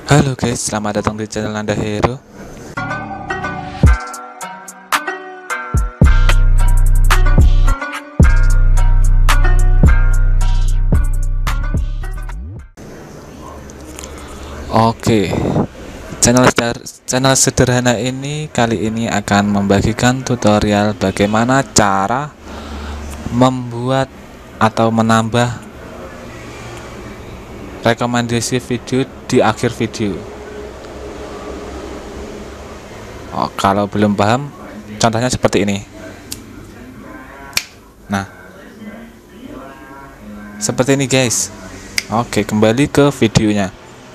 Halo guys, selamat datang di channel Nanda Hero. Oke, channel sederhana ini kali ini akan membagikan tutorial bagaimana cara membuat atau menambah rekomendasi video di akhir video. Kalau belum paham, contohnya seperti ini. Nah, seperti ini guys. Oke, kembali ke videonya.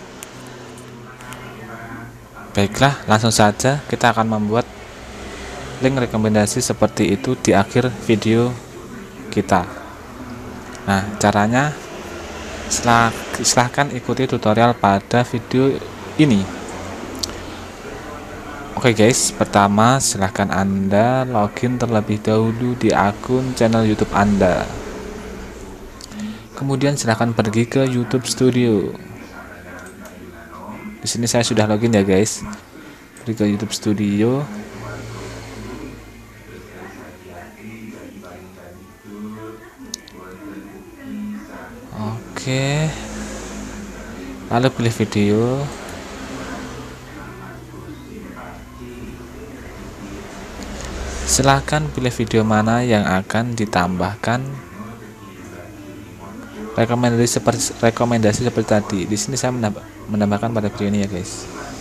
Baiklah, langsung saja kita akan membuat link rekomendasi seperti itu di akhir video kita. Nah, caranya silahkan ikuti tutorial pada video ini. Oke guys, pertama silahkan Anda login terlebih dahulu di akun channel YouTube Anda. Kemudian silahkan pergi ke YouTube Studio. Di sini saya sudah login ya guys. Pergi ke YouTube Studio. Oke. Lalu pilih video. Silahkan pilih video mana yang akan ditambahkan rekomendasi seperti tadi. Di sini saya menambahkan pada video ini ya guys.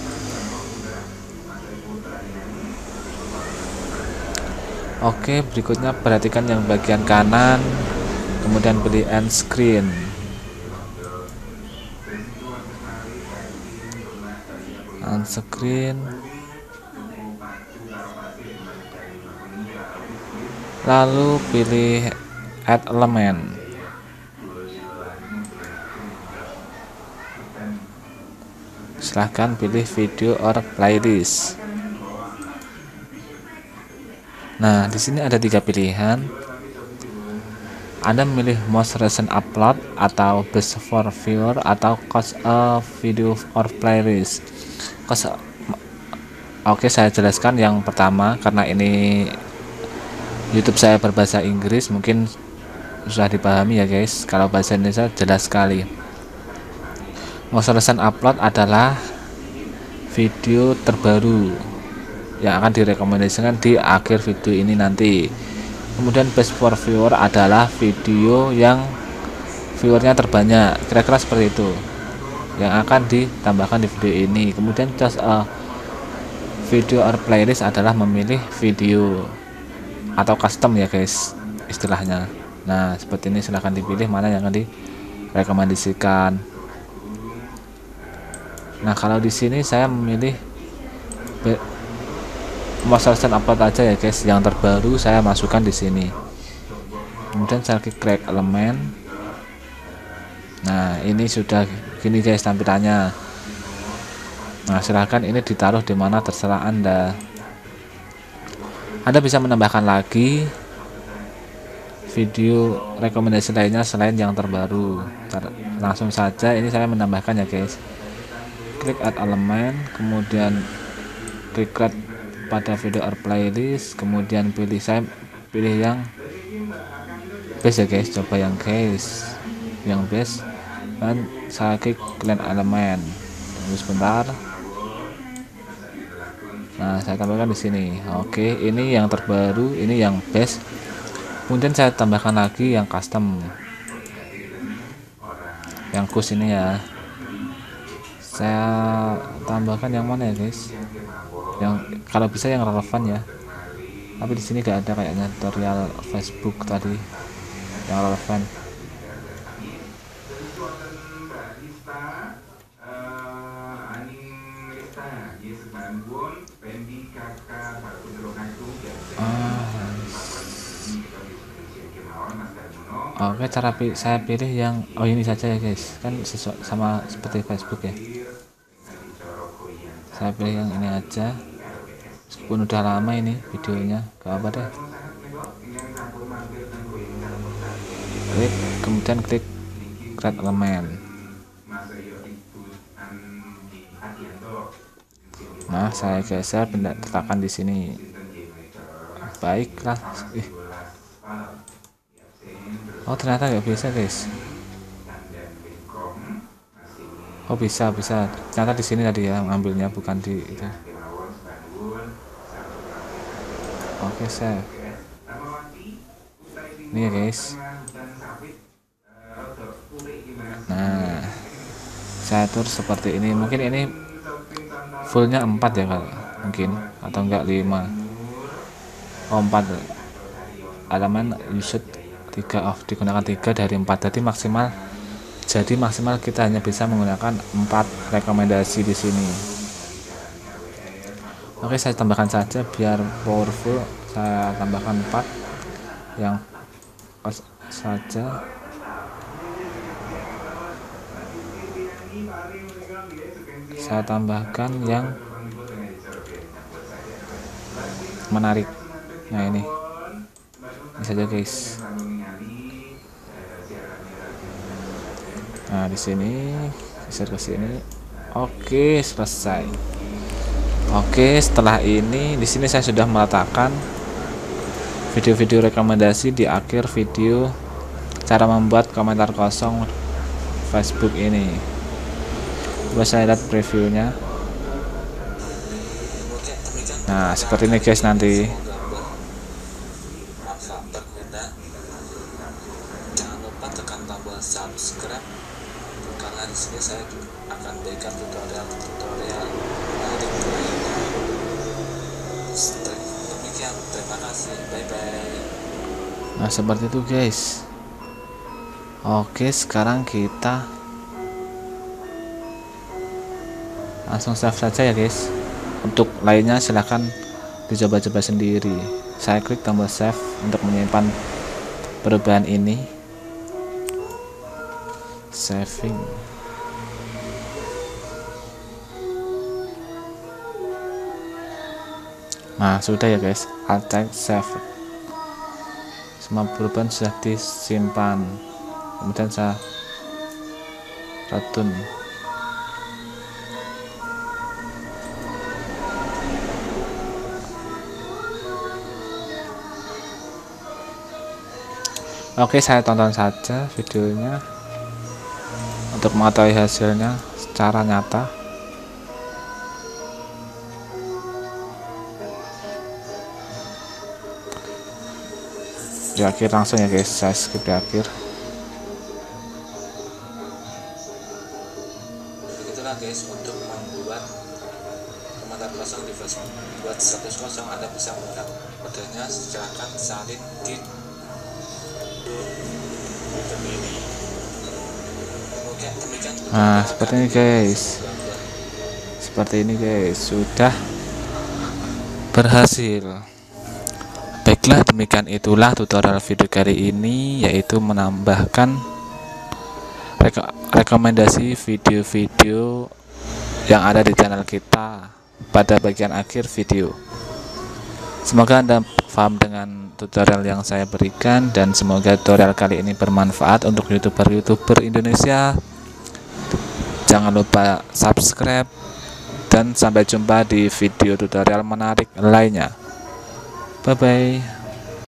Oke, berikutnya perhatikan yang bagian kanan, kemudian pilih end screen. End screen. Lalu pilih add element. Silahkan pilih video or playlist. Nah, di sini ada 3 pilihan. Anda memilih most recent upload atau best for viewer atau cost a video or playlist. Oke, saya jelaskan yang pertama karena ini YouTube saya berbahasa Inggris, mungkin sudah dipahami ya guys. Kalau bahasa Indonesia jelas sekali. Most recent upload adalah video terbaru yang akan direkomendasikan di akhir video ini nanti. Kemudian best for viewer adalah video yang viewernya terbanyak, kira-kira seperti itu, yang akan ditambahkan di video ini. Kemudian just a video or playlist adalah memilih video atau custom ya guys istilahnya. Nah, seperti ini, silahkan dipilih mana yang akan direkomendasikan. Nah, kalau di sini saya memilih most recent upload aja ya guys, yang terbaru saya masukkan di sini. Kemudian saya klik elemen. Nah, ini sudah gini guys tampilannya. Nah, silahkan ini ditaruh di mana terserah Anda. Anda bisa menambahkan lagi video rekomendasi lainnya selain yang terbaru. Langsung saja ini saya menambahkan ya guys. Klik add element, kemudian klik pada video or playlist, kemudian saya pilih yang best ya guys. Coba yang guys, yang best, dan saya klik element. Tunggu sebentar. Nah, saya tambahkan di sini. Oke, ini yang terbaru, ini yang best. Kemudian saya tambahkan lagi yang custom, yang khusus ini ya. Saya tambahkan yang mana ya guys? Yang kalau bisa yang relevan ya. Tapi di sini gak ada kayaknya tutorial Facebook tadi yang relevan. Oke, saya pilih yang ini saja ya guys, kan sesuai sama seperti Facebook ya. Saya pilih yang ini aja, meskipun udah lama ini videonya, gak apa deh. Kemudian klik create element. Nah, saya geser benda letakkan di sini. Baiklah. Oh, ternyata nggak bisa, guys. Oh, bisa. Ternyata di sini tadi ya ambilnya, bukan di itu. Oke, save. Ini ya, guys. Nah, saya atur seperti ini. Mungkin ini fullnya 4 ya, kalau mungkin, atau enggak 5. Oh, 4 halaman usage 3 off, digunakan 3 dari 4. Jadi maksimal kita hanya bisa menggunakan 4 rekomendasi di sini. Oke, saya tambahkan saja biar powerful. Saya tambahkan 4 yang pas saja. Saya tambahkan yang menarik. Nah, ini saja, guys. Nah, di sini geser ke sini. Oke, selesai. Oke, setelah ini di sini saya sudah meletakkan video-video rekomendasi di akhir video cara membuat komentar kosong Facebook ini. Coba saya lihat previewnya. Nah, seperti ini, guys, nanti. Jangan lupa tekan tombol subscribe karena di sini saya akan berikan tutorial demikian, terima kasih, bye bye. Nah, seperti itu, guys. Oke, sekarang kita langsung save saja ya, guys. Untuk lainnya silahkan dicoba-coba sendiri. Saya klik tombol save untuk menyimpan perubahan ini. Saving. Nah, sudah ya, guys. Alt save. Semua perubahan sudah disimpan. Kemudian saya return. Oke, saya tonton saja videonya untuk mengetahui hasilnya secara nyata. Di akhir langsung ya, guys, saya skip di akhir. Begitulah, guys, untuk membuat komentar kosong di Facebook. Buat status kosong Anda bisa menggunakan kodenya, silahkan salin di Nah, seperti ini, guys. Sudah berhasil. Baiklah, demikian itulah tutorial video kali ini, yaitu menambahkan rekomendasi video-video yang ada di channel kita pada bagian akhir video. Semoga Anda paham dengan tutorial yang saya berikan, dan semoga tutorial kali ini bermanfaat untuk YouTuber Indonesia. Jangan lupa subscribe, dan sampai jumpa di video tutorial menarik lainnya. Bye bye.